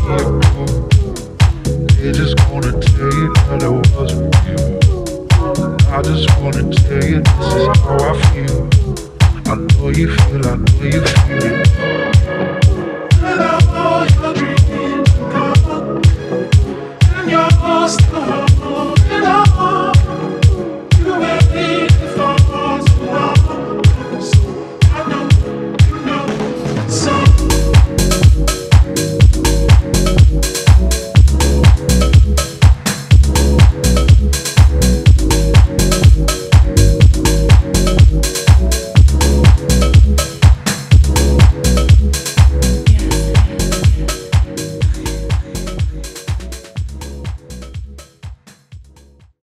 approve. They just gonna tell you that it wasn't real. And I just wanna tell you this is how I feel. I know you feel it.